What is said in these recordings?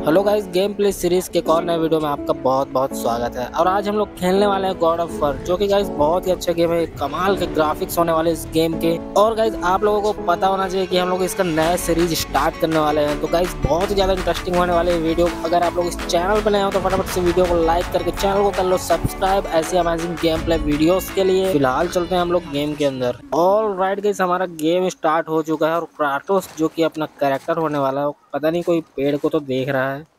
Hello guys, game play series के एक और नए वीडियो में आपका बहुत बहुत स्वागत है। और आज हम लोग खेलने वाले हैं गॉड ऑफ वॉर, जो कि गाइस बहुत ही अच्छा गेम है। कमाल के ग्राफिक्स होने वाले इस गेम के। और गाइस आप लोगों को पता होना चाहिए कि हम लोग इसका नया सीरीज स्टार्ट करने वाले हैं। तो गाइस बहुत ही ज्यादा इंटरेस्टिंग होने वाले वीडियो। अगर आप लोग इस चैनल पर नए हो तो फटाफट से वीडियो को लाइक करके चैनल को कर लो सब्सक्राइब, ऐसे अमेजिंग गेम प्ले वीडियोस के लिए। फिलहाल चलते हैं हम लोग गेम के अंदर। ऑल राइट गाइस, हमारा गेम स्टार्ट हो चुका है और क्राटोस जो कि अपना कैरेक्टर होने वाला है, पता नहीं कोई पेड़ को तो देख रहा है।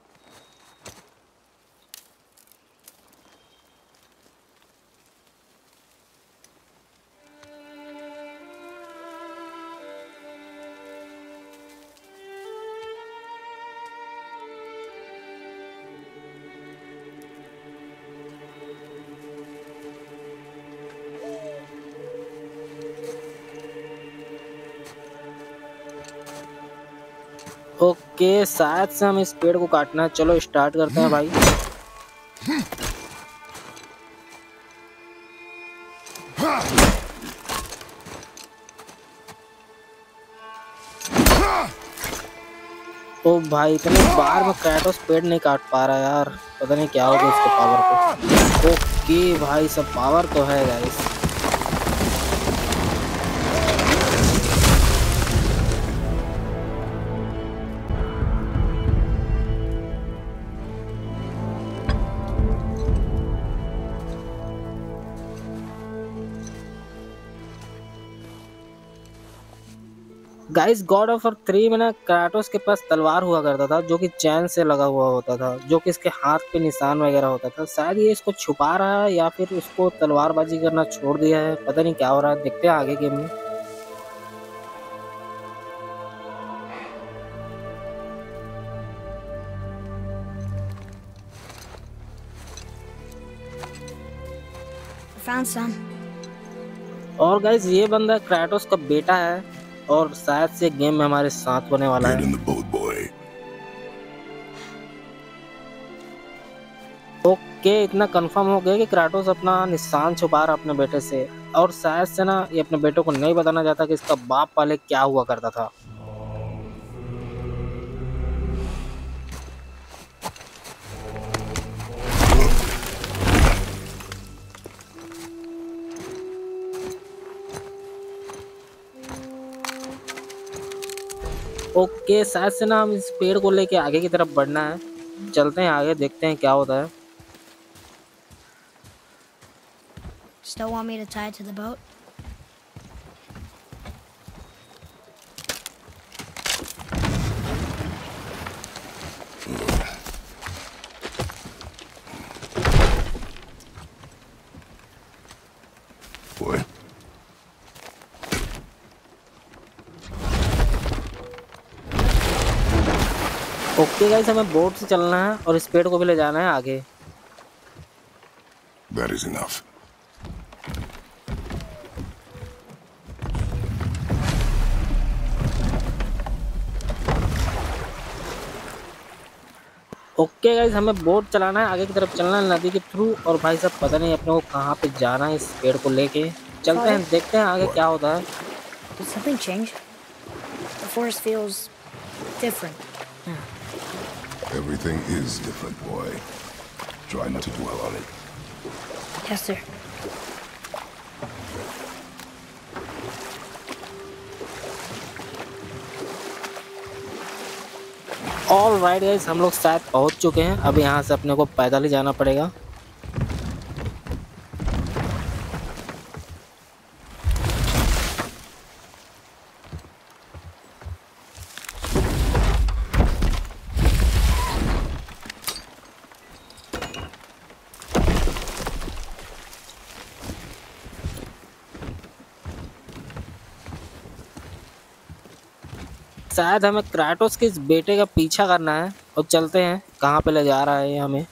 ओके, शायद से हम इस पेड़ को काटना है। चलो स्टार्ट करते हैं भाई। ओ भाई, इतने बार में क्राटोस पेड़ नहीं काट पा रहा यार। पता नहीं क्या हो गया इसके पावर को। ओके भाई, सब पावर तो है guys. Guys God of War 3 में ना क्राटोस के पास तलवार हुआ करता था, जो कि चैन से लगा हुआ होता था, जो कि इसके हाथ पे निशान वगैरह होता था। शायद ये इसको छुपा रहा है या फिर उसको तलवारबाजी करना छोड़ दिया है। पता नहीं क्या हो रहा है, देखते हैं आगे गेम में। Found some. और गाइस ये बंदा क्राटोस का बेटा है और शायद से गेम में हमारे साथ होने वाला Get है। in the boat, boy. Okay, इतना कंफर्म हो गया कि क्राटोस अपना निशान छुपा रहा अपने बेटे से। और शायद से ना ये अपने बेटे को नहीं बताना चाहता कि इसका बाप पहले क्या हुआ करता था। ओके, शायद से ना हम इस पेड़ को लेके आगे की तरफ बढ़ना है। चलते हैं आगे, देखते हैं क्या होता है। Still want me to tie it to the boat? Boy. Okay guys, हमें बोट से चलना है और इस पेड़ को भी ले जाना है आगे। That is enough. Okay guys, हमें बोट चलाना है, आगे की तरफ चलना है नदी के थ्रू। और भाई साहब पता नहीं अपने को कहाँ पे जाना है इस पेड़ को लेके। चलते हैं, देखते हैं आगे क्या होता है। Did something change? The forest feels different. Everything is different, boy. Try not to dwell on it. Yes, sir. All right guys, हम लोग शायद पहुंच चुके हैं। अब यहाँ से अपने को पैदल ही जाना पड़ेगा। शायद हमें क्राटोस के इस बेटे का पीछा करना है और चलते हैं कहाँ पे ले जा रहा है ये हमें।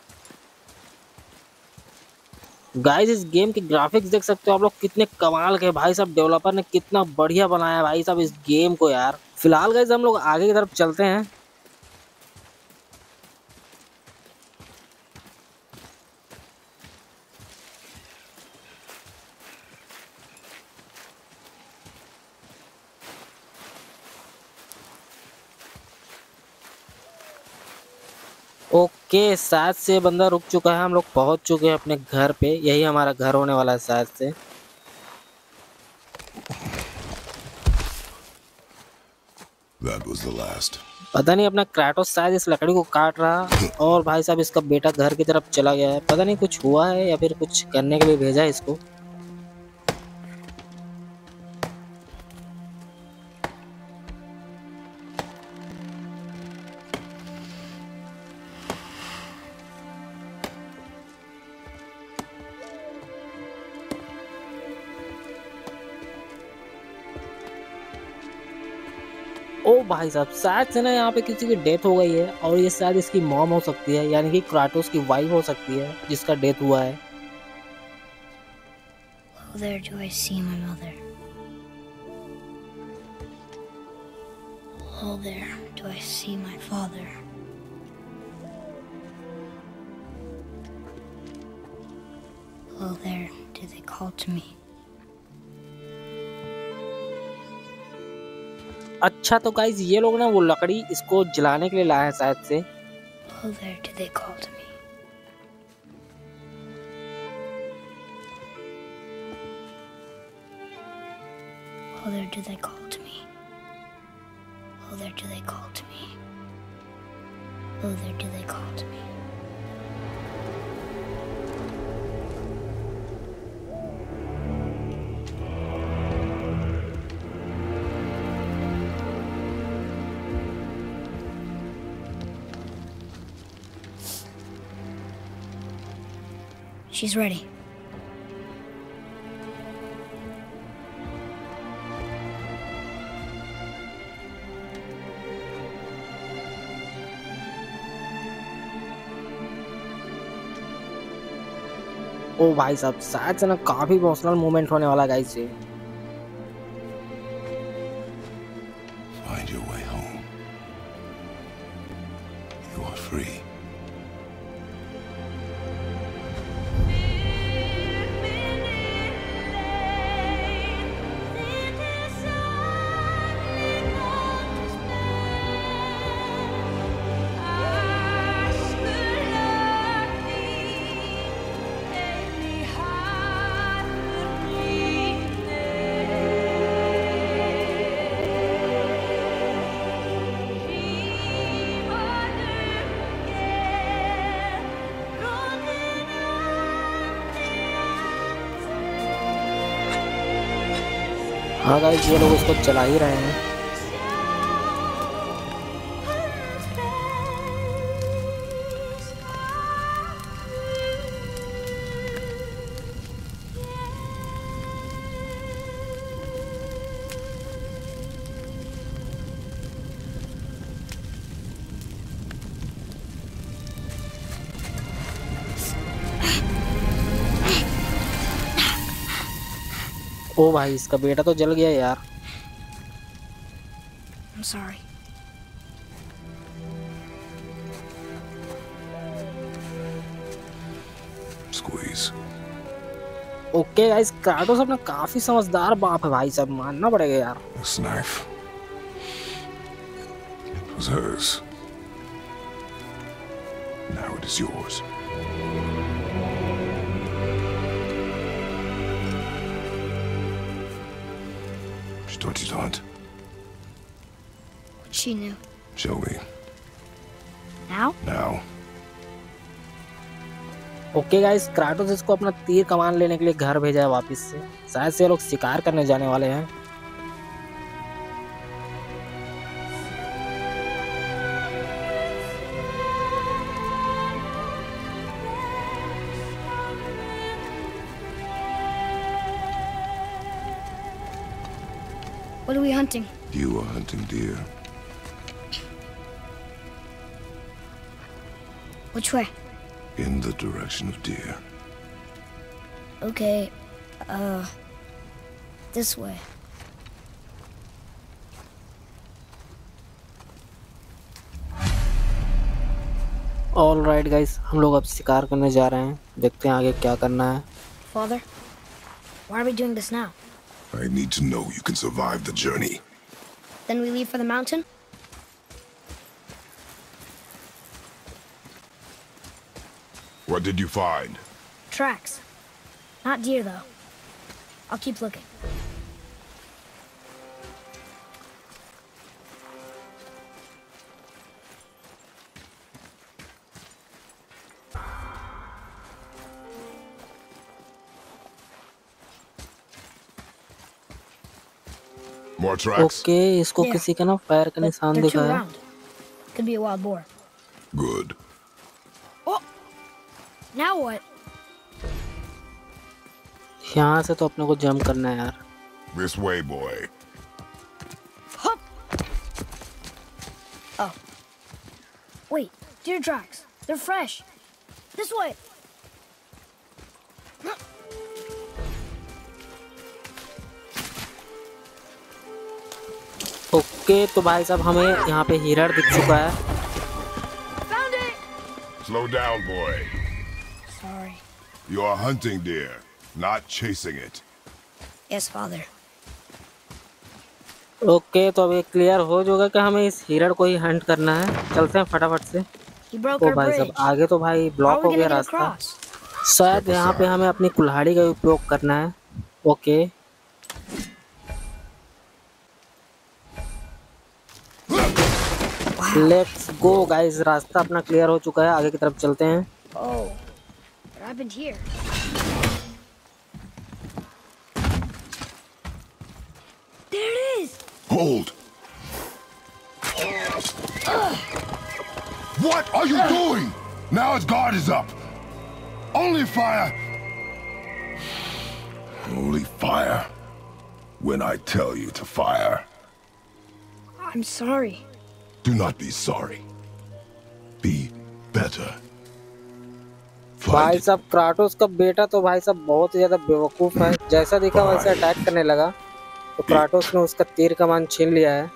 गाइस इस गेम के ग्राफिक्स देख सकते हो आप लोग, कितने कमाल के। भाई साहब डेवलपर ने कितना बढ़िया बनाया है भाई साहब इस गेम को यार। फिलहाल गाइस हम लोग आगे की तरफ चलते हैं। ओके, शायद से बंदा रुक चुका है, हम लोग पहुंच चुके हैं अपने घर पे। यही हमारा घर होने वाला है शायद से। That was the last. पता नहीं अपना क्राटोस शायद इस लकड़ी को काट रहा, और भाई साहब इसका बेटा घर की तरफ चला गया है। पता नहीं कुछ हुआ है या फिर कुछ करने के लिए भेजा है इसको। ओ भाई साहब, शायद से ना यहाँ पे किसी की डेथ हो गई है, और ये शायद इसकी मॉम हो सकती है, यानी कि क्राटोस की वाइफ हो सकती है जिसका डेथ हुआ है। Oh, there do I see my mother. Oh, there do I see my father. Oh, there do they call to me. अच्छा तो गाइज ये लोग ना वो लकड़ी इसको जलाने के लिए लाए हैं शायद से। Oh, there do they call to me. Oh, there do they call to me. Oh, there do they call to me. Oh, there do they call to me. She's ready. ओ भाई साहब, शायद से ना काफी इमोशनल मोमेंट होने वाला guys ये। Find your way home. You are free. हाँ गाइस, ये लोग उसको चला ही रहे हैं। ओ भाई, इसका बेटा तो जल गया यार। I'm sorry. Squeeze. Okay guys, Kratos अपना काफी समझदार बाप है भाई साहब, मानना पड़ेगा यार। This knife. It was hers. Now it is yours. She taught you not. What she knew. Show me. Now? Now. Okay guys, Kratos इसको अपना तीर कमान लेने के लिए घर भेजा है वापस से। शायद से ये लोग शिकार करने जाने वाले हैं। What are we hunting? You are hunting deer. Which way? In the direction of deer. Okay, this way. All right guys, हम लोग अब शिकार करने जा रहे हैं। देखते हैं आगे क्या करना है। Father, why are we doing this now? I need to know you can survive the journey. Then we leave for the mountain? What did you find? Tracks. Not deer, though. I'll keep looking. More tracks? Okay, इसको Yeah. किसी का ना fire का But निशान they're too दिखा है। round. Could be a wild boar. Good. Oh! Now what? यहाँ से तो अपने को जंप करना है यार। This way, boy. Hup! Oh. Wait, deer tracks. They're fresh. This way. Okay, तो भाई साहब हमें यहाँ पे हिरण दिख चुका है। Found it! Slow down, boy. Sorry. You are hunting deer, not chasing it. Yes, father. Okay, तो अब ये क्लियर हो जाएगा कि हमें इस हिरण को ही हंट करना है। चलते हैं फटाफट से। He broke ओ our भाई bridge. साहब, आगे तो भाई How ब्लॉक are हो we गया gonna get रास्ता। across? शायद यहाँ पे हमें अपनी कुल्हाड़ी का उपयोग करना है। Okay, let's go guys. रास्ता अपना क्लियर हो चुका है, आगे की तरफ चलते हैं। Oh, what happened here? There it is! Hold! What are you doing? Now his guard is up. Only fire! Only fire. When I tell you to fire. I'm sorry. Do not be sorry. Be better. भाई Find it. साहब, Kratos का बेटा तो भाई साहब बहुत ही ज्यादा बेवकूफ है। जैसा दिखा वैसे अटैक करने लगा, तो क्राटोस ने उसका तीर कमान छीन लिया है।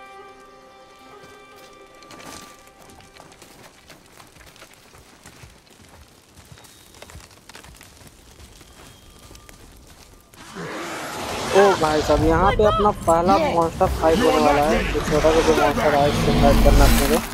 ओ भाई साहब, यहाँ पे अपना पहला मॉन्स्टर फाइट होने वाला है। तो छोटा सा जो मॉन्स्टर है उससे फाइट करना अपने को।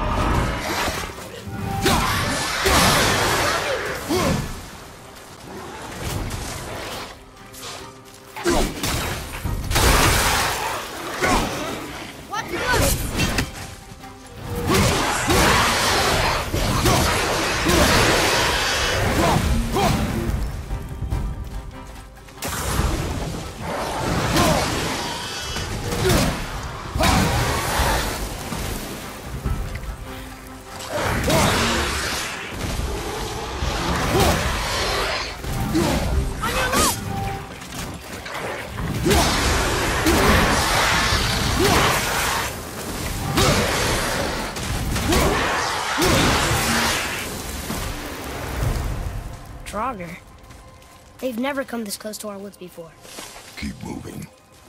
Draugr. They've never come this close to our woods before. Keep moving.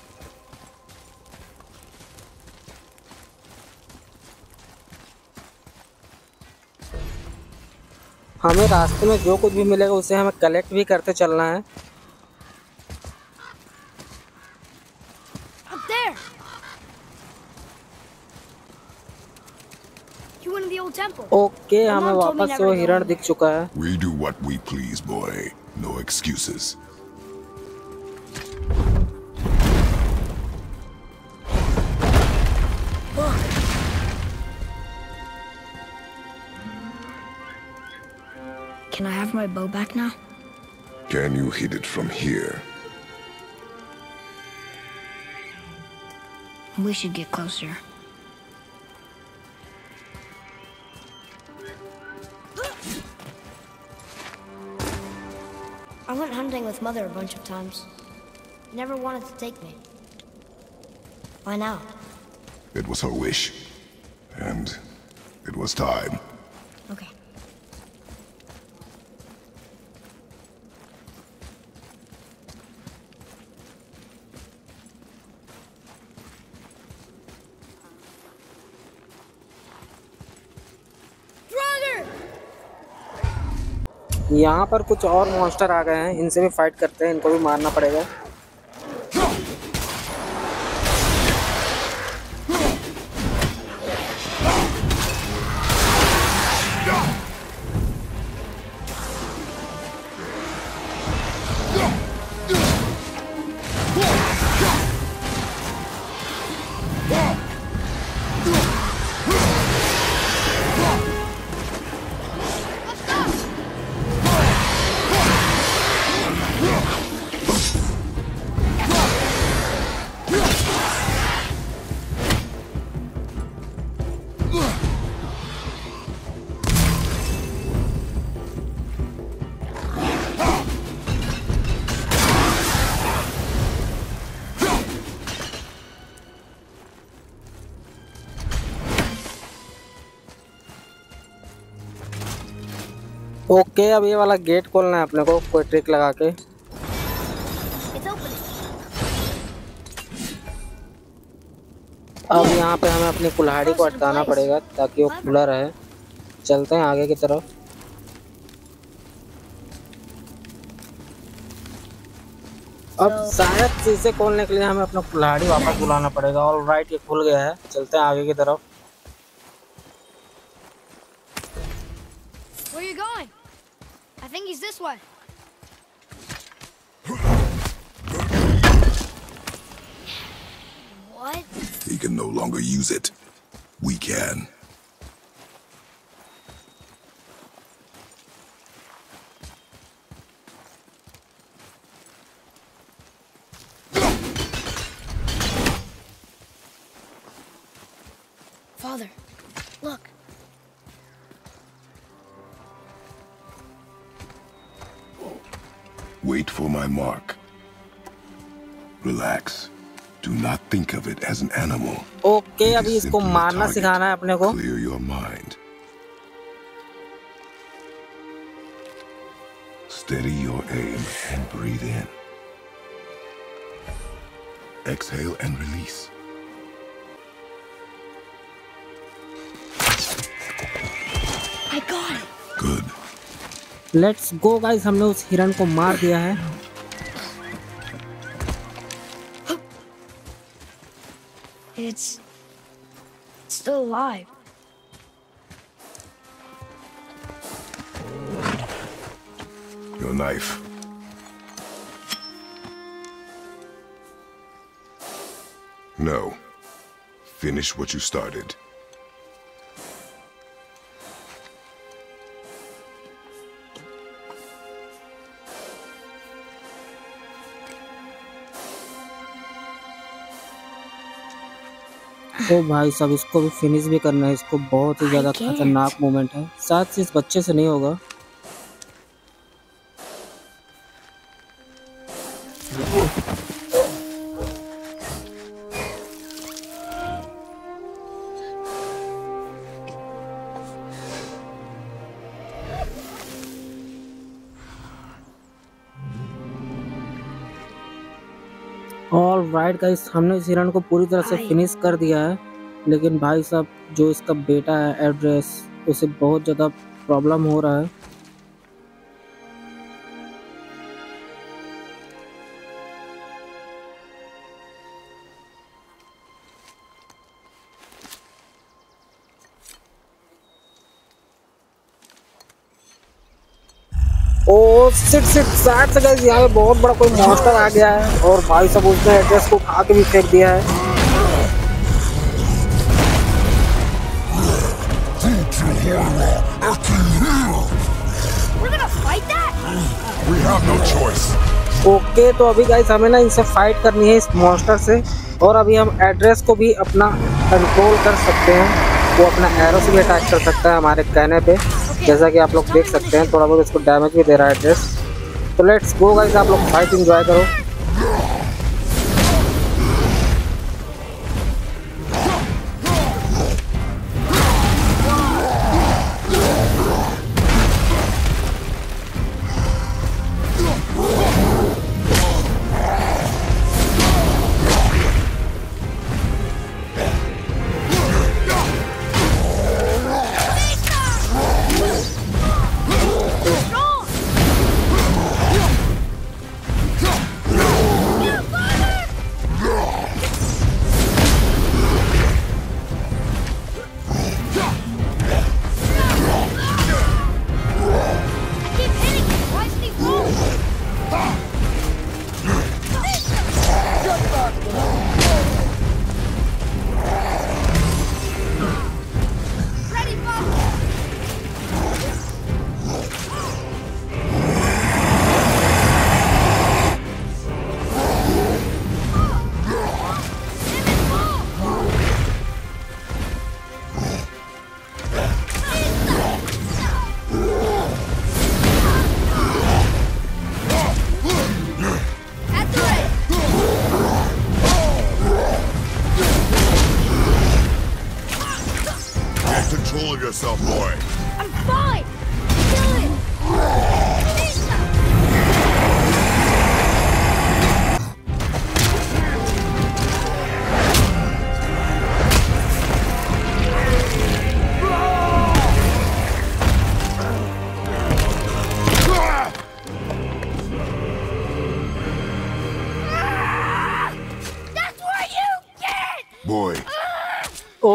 हमें रास्ते में जो कुछ भी मिलेगा उसे हमें कलेक्ट भी करते चलना है। Up there! You went in the old temple. Okay, My हमें mom told me वापस से never वो to go हिरण in दिख there. चुका है। We do what we please, boy. No excuses. Can I have my bow back now? Can you hit it from here? We should get closer. I went hunting with Mother a bunch of times. Never wanted to take me. Why now? It was her wish. And it was time. Okay. Draugr! यहाँ पर कुछ और monster आ गए हैं, इनसे भी fight करते हैं। इनको भी मारना पड़ेगा। ओके, अब ये वाला गेट खोलना है अपने को कोई ट्रिक लगा के। It's opening. अब यहाँ पे हमें अपनी कुल्हाड़ी को अटकाना पड़ेगा ताकि वो खुला रहे। चलते हैं आगे की तरफ। अब शायद शीशे खोलने के लिए हमें अपना कुल्हाड़ी वापस बुलाना पड़ेगा। ऑल राइट, ये खुल गया है। चलते हैं आगे की तरफ। Where are you going? I think he's this way. What? He can no longer use it. We can. Father, look. Wait for my mark. Relax. Do not think of it as an animal. Okay, It अभी is इसको simply a मारना target. सिखाना है अपने को। Clear your mind. Steady your aim and breathe in. Exhale and release. I got it. Good. Let's go guys, हमने उस हिरन को मार दिया है। It's still alive. Your knife. No. Finish what you started. तो भाई सब इसको भी फिनिश भी करना है। इसको बहुत ही ज़्यादा I can't. खतरनाक मूवमेंट है। शायद से इस बच्चे से नहीं होगा। ऑल राइट गाइस, हमने इस हिरन को पूरी तरह से फिनिश कर दिया है। लेकिन भाई साहब, जो इसका बेटा है एड्रेस, उसे बहुत ज़्यादा प्रॉब्लम हो रहा है। ओ सिट साइड से गाइस, यहाँ पे बहुत बड़ा कोई मॉन्स्टर आ गया है और भाई साहब उसने एड्रेस को उठा के भी फेंक दिया है। We're gonna fight that? We have no choice. Okay, तो अभी गाइस हमें ना इनसे फाइट करनी है, इस मॉन्स्टर से। और अभी हम एड्रेस को भी अपना कंट्रोल कर सकते हैं। वो अपना एरो से भी अटैक कर सकता है हमारे कहने पे, जैसा कि आप लोग देख सकते हैं। थोड़ा बहुत इसको डैमेज भी दे रहा है एड्रेस। तो लेट्स गो गाइस, आप लोग फाइट एंजॉय करो।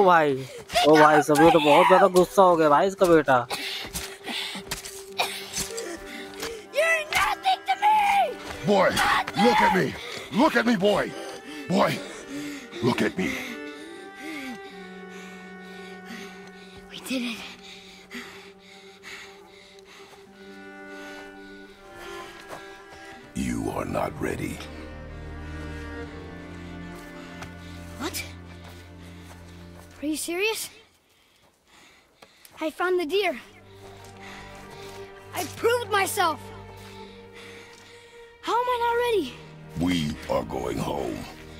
भाई, ओ भाई सब, ये तो बहुत ज्यादा गुस्सा हो गया भाई इसका बेटा। You're nothing to me! Boy, look at me. Look at me, boy. Boy, look at me. We did it. You are not ready. What? Are you serious? I found the deer. I proved myself. How am I not ready? We are going home.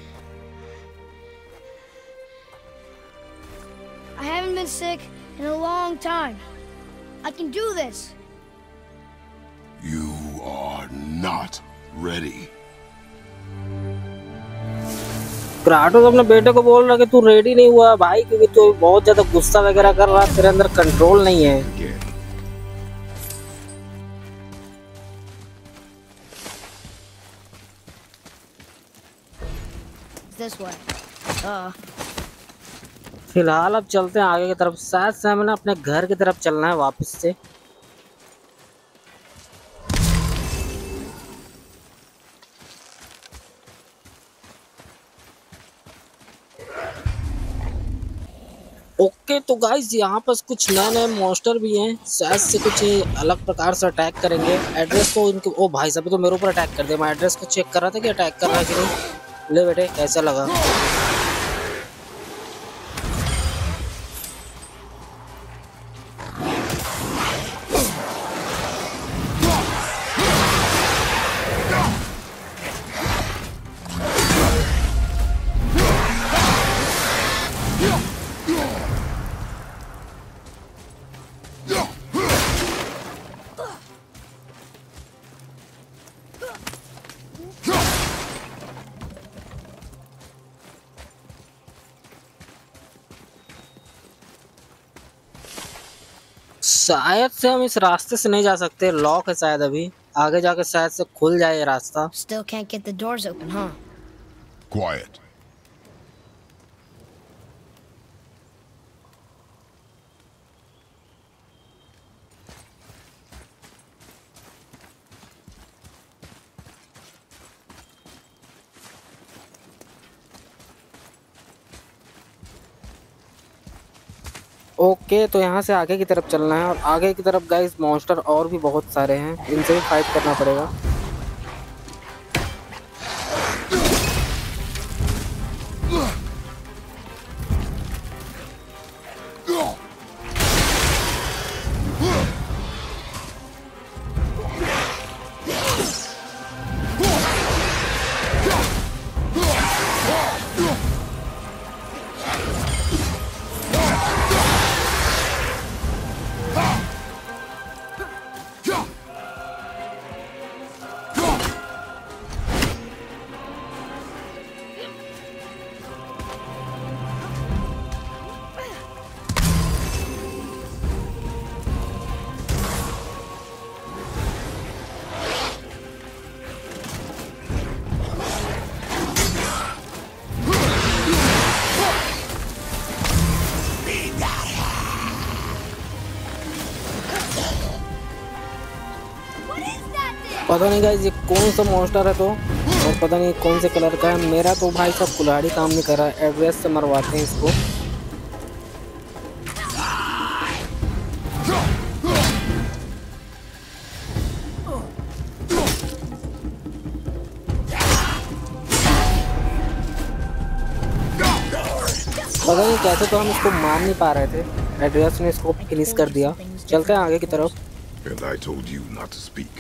I haven't been sick in a long time. I can do this. You are not ready. Kratos अपने बेटे को बोल रहा कि तू ready नहीं हुआ भाई, क्योंकि तू बहुत ज्यादा गुस्सा वगैरह कर रहा, तेरे अंदर कंट्रोल नहीं है। Again. This way. फिलहाल अब चलते हैं आगे की तरफ। शायद से हमें ना अपने घर की तरफ चलना है वापस से। ओके तो गाइज यहाँ पर कुछ नए नए मॉन्स्टर भी हैं, शायद से कुछ अलग प्रकार से अटैक करेंगे। एड्रेस तो इनके, ओ भाई साहब तो मेरे ऊपर अटैक कर दिया। मैं एड्रेस को चेक कर रहा था कि अटैक कर रहा है कि नहीं। ले बेटे कैसा लगा। शायद से हम इस रास्ते से नहीं जा सकते, लॉक है शायद। अभी आगे जाके शायद से खुल जाए ये रास्ता। Still can't get the doors open, huh? Quiet. Okay तो यहाँ से आगे की तरफ चलना है, और आगे की तरफ गाइस मॉन्स्टर और भी बहुत सारे हैं, इनसे भी फाइट करना पड़ेगा। पता नहीं गाइस ये कौन सा मॉन्स्टर है, तो और पता नहीं कौन से कलर का है। मेरा तो भाई सब कुल्हाड़ी काम नहीं कर रहा है। एड्रेस से मरवाते हैं इसको। पता नहीं कैसे तो हम इसको मार नहीं पा रहे थे। एड्रेस ने इसको फिनिश कर दिया। चलते हैं आगे की तरफ। And I told you not to speak.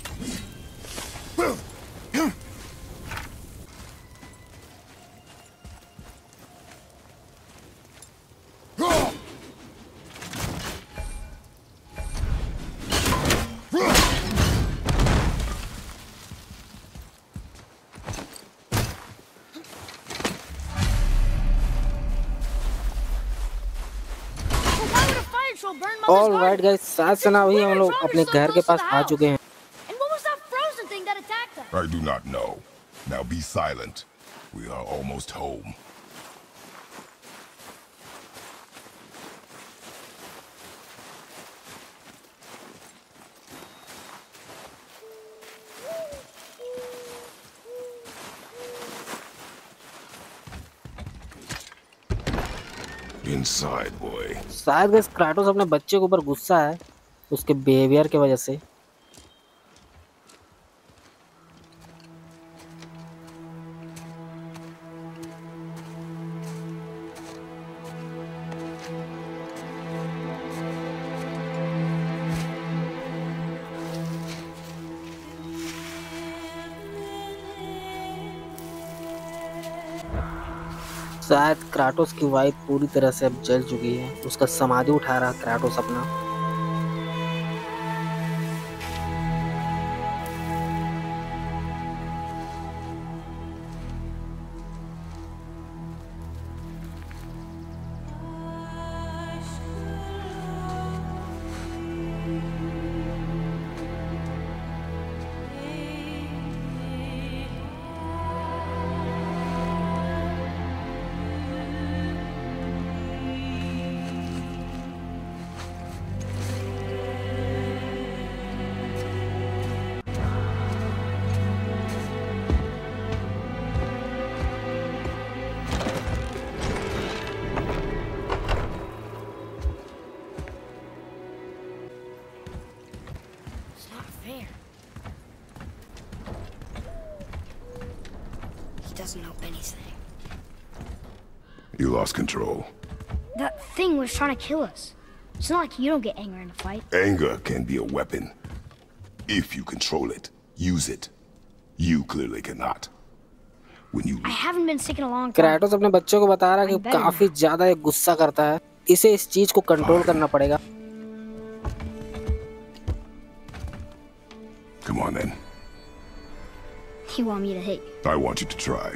All right guys, शायद से ना अभी हम लोग अपने घर के पास आ चुके हैं। I do not know. Now be silent. We are almost home. inside, boy. शायद गाइस क्राटोस अपने बच्चे के ऊपर गुस्सा है उसके बिहेवियर की वजह से। शायद क्राटोस की वाइफ पूरी तरह से अब जल चुकी है, उसका समाधि उठा रहा क्राटोस अपना। Doesn't know anything. You lost control. That thing was trying to kill us. It's not like you don't get angry in a fight. Anger can be a weapon. If you control it, use it. You clearly cannot. When you I haven't been sick in a long time. Kratos अपने बच्चों को बता रहा है कि काफी ज्यादा एक गुस्सा करता है, इसे इस चीज को कंट्रोल करना पड़ेगा। Come on then. You want me to hit you? I want you to try.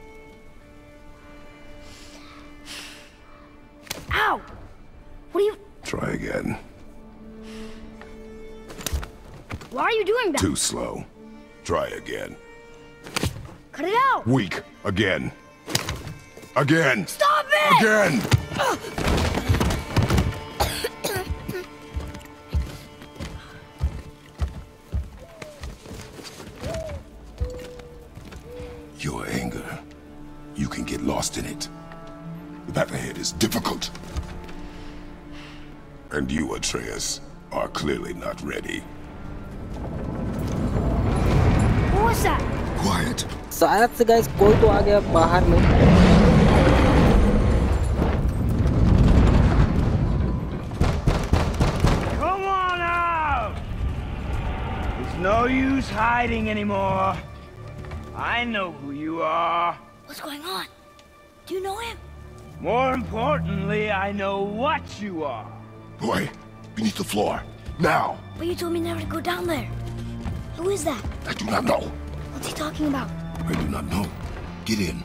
Ow! What are you... Try again. Why are you doing that? Too slow. Try again. Cut it out! Weak. Again. Again. Stop it! Again. Your anger. You can get lost in it. The path ahead is difficult. And you, Atreus, are clearly not ready. What was that? Quiet. शायद से guys कोई तो आ गया बाहर में। Come on out! There's no use hiding anymore. I know who you are. What's going on? Do you know him? More importantly, I know what you are. Boy, beneath the floor. Now. But you told me never to go down there. Who is that? I do not know. What's he talking about? I do not know. Get in.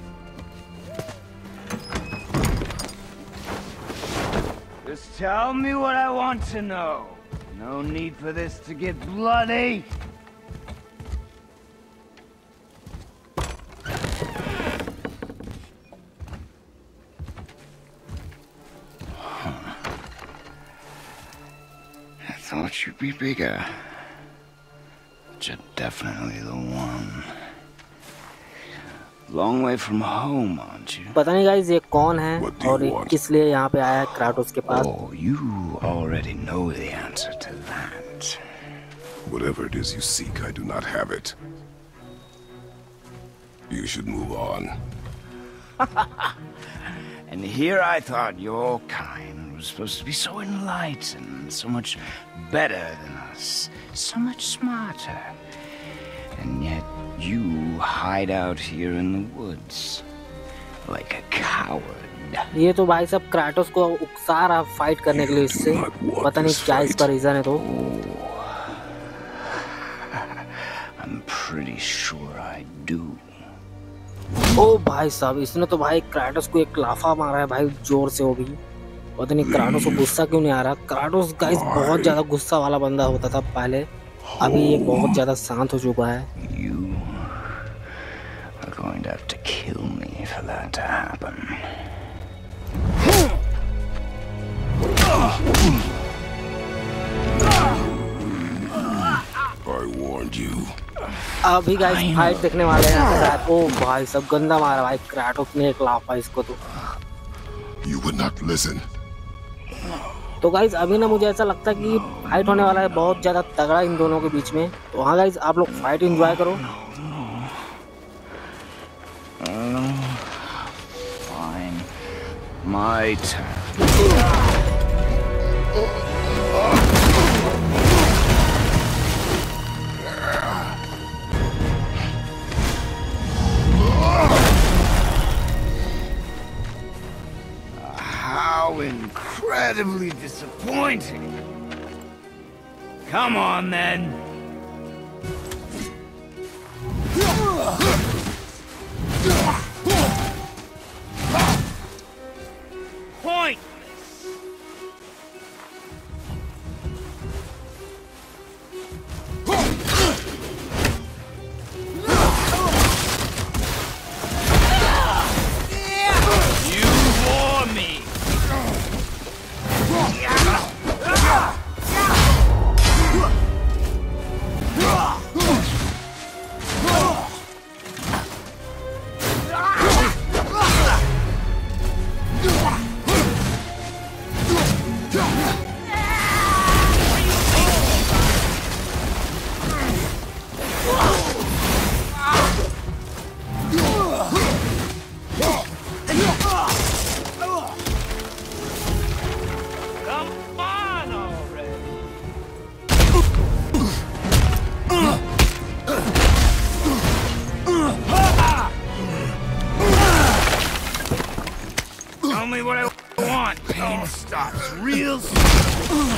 Just tell me what I want to know. No need for this to get bloody. I thought you'd be bigger. But you're definitely the one. Long way from home, aren't you? पता नहीं guys ये कौन है What do you और ये want? किस लिए यहाँ पे आया है क्राटोस के पास। Oh, you already know the answer to that. Whatever it is you seek, I do not have it. You should move on. And here I thought your kind was supposed to be so enlightened, so much better than us, so much smarter. And yet you hide out here in the woods like a coward. ये तो भाई साहब Kratos को उकसा रहा fight करने के लिए इससे, पता नहीं क्या इसका रीजन है। तो I'm pretty sure I do. ओ भाई साहब इसने तो भाई क्राटोस को एक लाफा मारा है भाई जोर से। वो भी पता नहीं क्राटोस को गुस्सा क्यों नहीं आ रहा। क्राटोस गाइस बहुत ज्यादा गुस्सा वाला बंदा होता था पहले, अभी ये बहुत ज्यादा शांत हो चुका है। You are going to have to kill me for that to happen. I warned you. अभी गाइस फाइट देखने वाले हैं। ओ भाई सब गंदा मारा भाई क्राटोस ने एक लाफा इसको। तो You would not listen. तो गाइज अभी ना मुझे ऐसा लगता है कि फाइट होने वाला है बहुत ज़्यादा तगड़ा इन दोनों के बीच में। तो हाँ गाइज, आप लोग फाइट एंजॉय करो। Fine. My turn. How incredibly disappointing. Come on, then. Point. You bore me. Tell me what I want. Pain stops real soon.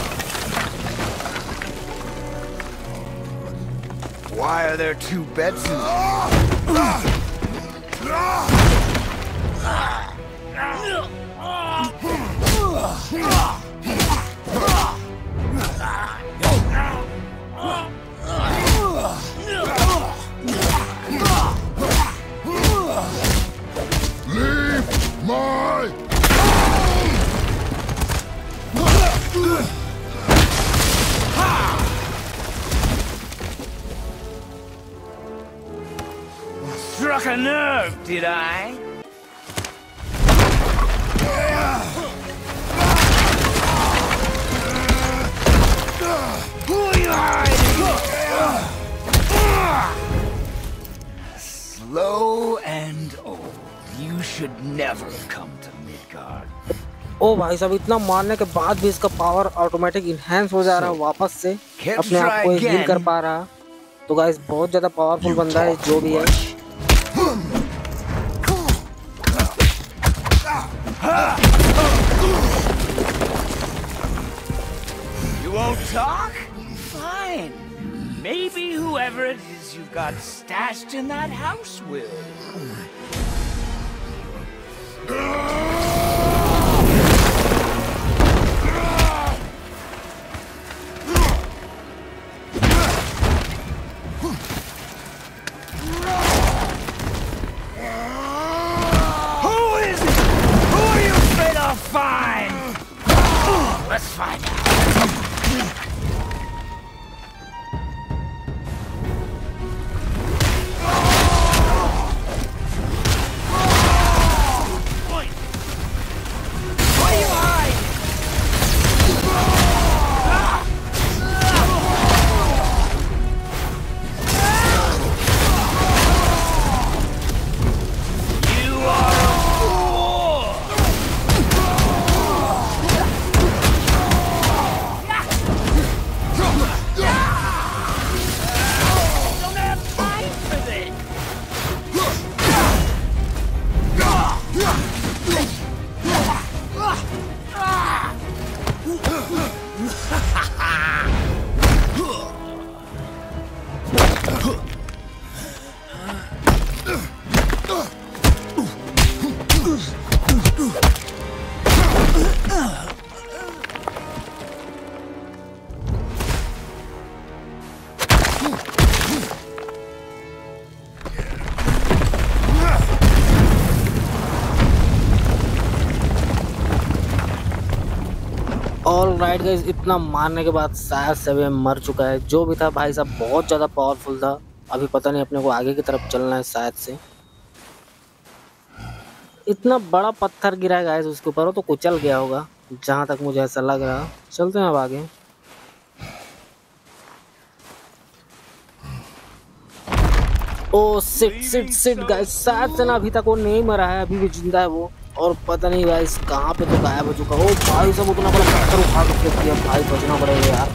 Why are there two beds in Leave my... Struck a nerve, did I? Who are you hiding? Slow and old. You should never come to Midgard. ओ भाई साहब, इतना मारने के बाद भी इसका power automatic enhance हो जा रहा है वापस से, अपने आप को हील कर पा रहा। तो गाइस बहुत ज्यादा पावरफुल बंदा है जो भी है। You won't talk? Fine. Maybe whoever it is you've got stashed in that house will. Fine! Let's find out. Why you hide? You are a fool! All right guys, इतना मारने के बाद शायद सभी मर चुका है। जो भी था भाई साहब बहुत ज़्यादा पावरफुल था। अभी पता नहीं अपने को आगे की तरफ चलना है शायद से। इतना बड़ा पत्थर गिरा है गाइस उसके ऊपर, वो तो कुचल गया होगा जहाँ तक मुझे ऐसा लग रहा। चलते हैं अब आगे। ओ सिट गाइस, शायद से ना अभी तक वो नहीं मरा है, अभी भी जिंदा है वो। और पता नहीं गाइस कहाँ पे तो गायब हो चुका। ओ भाई सब उतना बड़ा पत्थर उठा के फेंक दिया भाई, बचना पड़ेगा यार।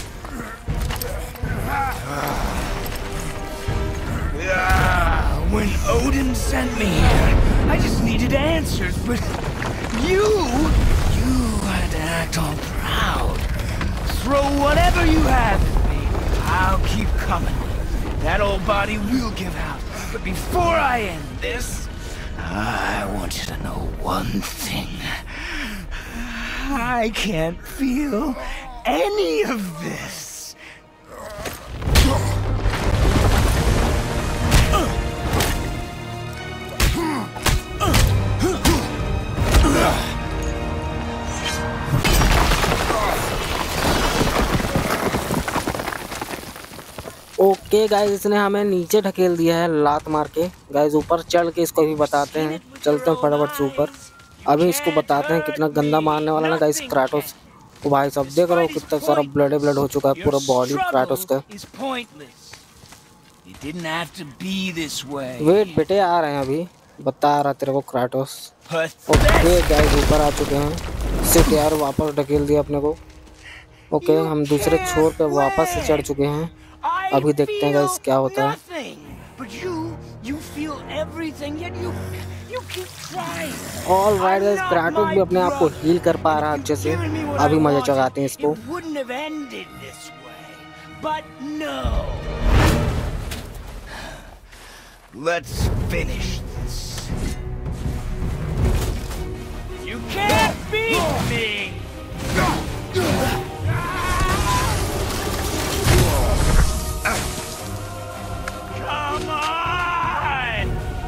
When Odin sent me here, I just needed answers, but you had to act all proud. Throw whatever you have at me. I'll keep coming. That old body will give out. But before I end this, I want you to know one thing. I can't feel any of this. Okay guys, इसने हमें नीचे ढकेल दिया है लात मार के। Guys ऊपर चढ़ के इसको भी बताते हैं। चलते हैं फटाफट से ऊपर, अभी इसको बताते हैं कितना गंदा मारने वाला ना गाइस क्राटोस। ओ भाई सब देख रहे हो कितना सारा ब्लड हो चुका है पूरा बॉडी क्राटोस का। वेट बेटे आ रहे हैं, अभी बता रहा तेरे को क्राटोस। ओके गाइस ऊपर आ चुके हैं। सिट यार वापस ढकेल दिया अपने को। ओके हम दूसरे छोर पे वापस से चढ़ चुके हैं। अभी देखते हैं गाइस क्या होता है। ऑलराइट गाइस, क्राटोस भी अपने आप को हील कर पा रहा है अच्छे से। अभी मजा चगाते हैं इसको। Let's finish this. You can't beat me. Come on!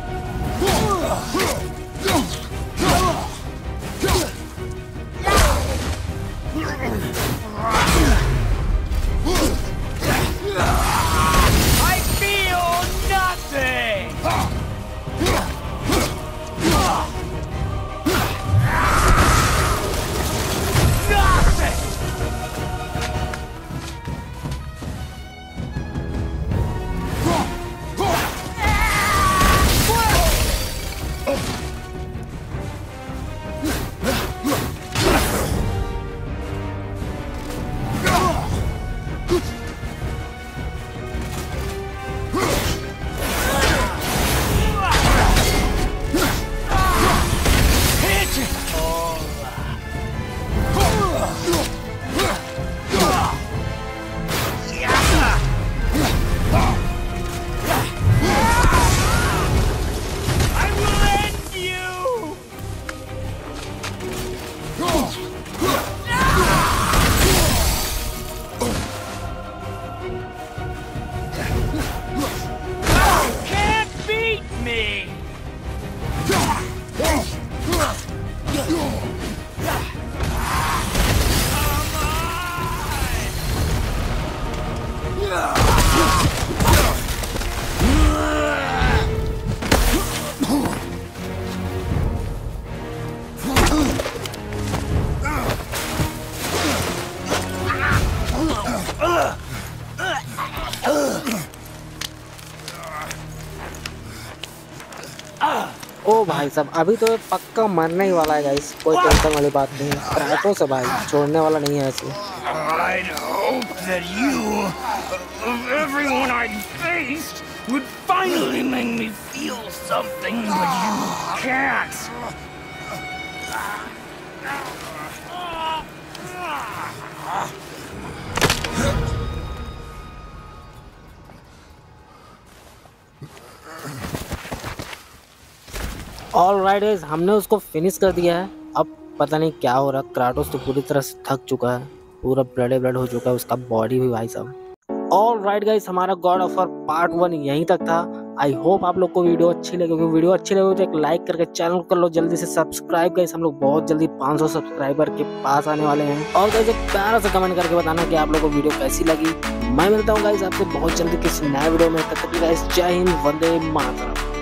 I feel nothing! ओ भाई साहब अभी तो पक्का मरने ही वाला है गाइस, कोई टेंशन वाली बात नहीं है। क्राटोस है भाई, छोड़ने वाला नहीं है ऐसे। I'd hope that you, of everyone I'd faced, would finally make me feel something, but you can't. Alright guys, हमने उसको फिनिश कर दिया है। अब पता नहीं क्या हो रहा, क्राटोस तो पूरी तरह से थक चुका है, पूरा ब्लड हो चुका है उसका बॉडी भी भाई साहब। ऑलराइट गाइस, हमारा गॉड ऑफ वॉर पार्ट 1 यहीं तक था। आई होप आप लोग को वीडियो अच्छी लगी। वीडियो अच्छी लगी तो एक लाइक करके चैनल कर लो जल्दी से सब्सक्राइब। गाइस हम लोग बहुत जल्दी 500 सब्सक्राइबर के पास आने वाले हैं। और गाइस एक प्यारा सा कमेंट करके बताना कि आप लोगों को वीडियो कैसी लगी। मैं मिलता हूँ गाइस आपसे बहुत जल्दी किसी नए वीडियो में। तब तक गाइस जय हिंद, वंदे मातरम।